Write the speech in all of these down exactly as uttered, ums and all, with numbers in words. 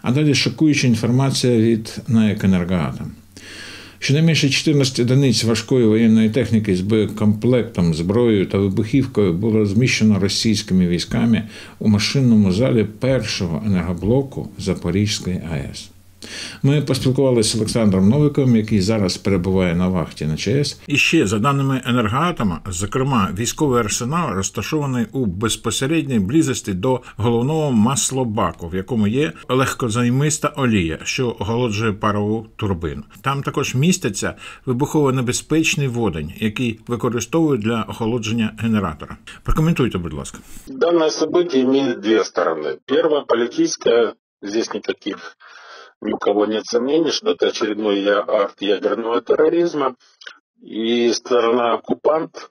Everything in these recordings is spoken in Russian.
А далі шокуюча інформація від НАЕК «Енергоатом». Щонайменше чотирнадцять одиниць важкої воєнної техніки з боєкомплектом, зброєю та вибухівкою було розміщено російськими військами у машинному залі першого енергоблоку Запорізької АЕС. Ми поспілкувалися з Олександром Новиковим, який зараз перебуває на вахті на ЧАЕС. І ще, за даними «Енергоатома», зокрема, військовий арсенал розташований у безпосередній близості до головного маслобаку, в якому є легкозаймиста олія, що охолоджує парову турбину. Там також міститься вибухово-небезпечний водень, який використовують для охолодження генератора. Прокоментуйте, будь ласка. Дане событие имеет две стороны. Первая, политическая, здесь никаких ни у кого нет сомнений, что это очередной акт ядерного терроризма, и сторона оккупант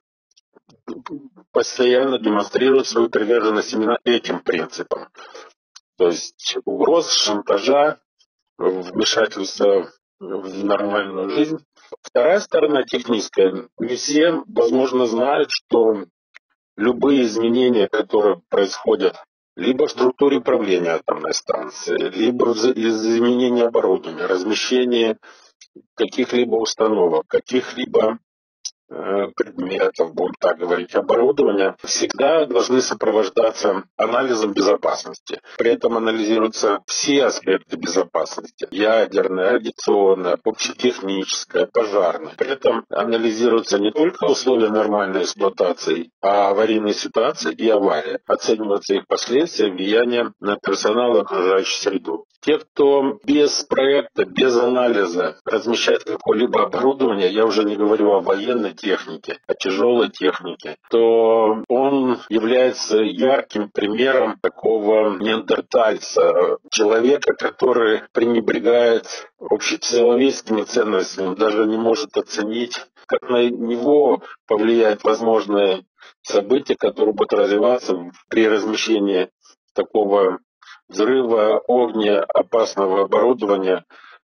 постоянно демонстрирует свою приверженность именно этим принципам. То есть угроз, шантажа, вмешательства в нормальную жизнь. Вторая сторона техническая. Не все, возможно, знают, что любые изменения, которые происходят либо в структуре управления атомной станции, либо из изменения оборудования, размещения каких-либо установок, каких-либо э, предметов, будем так говорить, оборудования, всегда должны сопровождаться анализом безопасности. При этом анализируются все аспекты безопасности. Ядерная, радиационная, общетехническая, пожарная. При этом анализируются не только условия нормальной эксплуатации, а аварийные ситуации и аварии. Оцениваются их последствия, влияние на персонал и окружающую среду. Те, кто без проекта, без анализа размещает какое-либо оборудование, я уже не говорю о военной технике, о тяжелой технике, то он является ярким примером такого неандертальца, человека, который пренебрегает общечеловеческими ценностями, даже не может оценить, как на него повлияют возможные события, которые будут развиваться при размещении такого взрыва, огня, опасного оборудования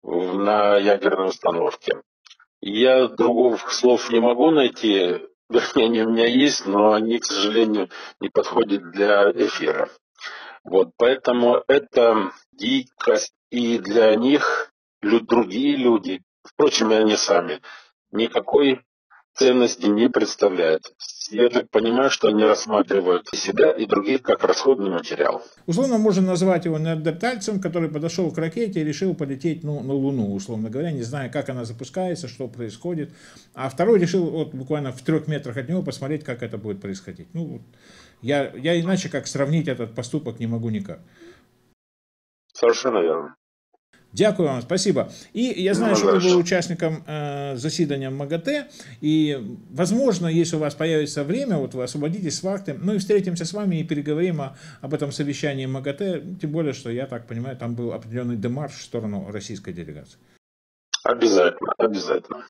на ядерной установке. Я других слов не могу найти, вернее, они у меня есть, но они, к сожалению, не подходят для эфира. Вот, поэтому это дикость, и для них другие люди, впрочем, и они сами, никакой ценности не представляют. Я так понимаю, что они рассматривают себя и других как расходный материал. Условно можно назвать его неандертальцем, который подошел к ракете и решил полететь ну, на Луну, условно говоря, не зная, как она запускается, что происходит. А второй решил вот, буквально в трех метрах от него посмотреть, как это будет происходить. Ну, я, я иначе как сравнить этот поступок не могу никак. Совершенно верно. Дякую вам, спасибо. И я знаю, что вы были участником э, заседания МАГАТЭ, и, возможно, если у вас появится время, вот вы освободитесь с вахты, ну и встретимся с вами и переговорим о, об этом совещании МАГАТЭ, тем более, что, я так понимаю, там был определенный демарш в сторону российской делегации. Обязательно, обязательно.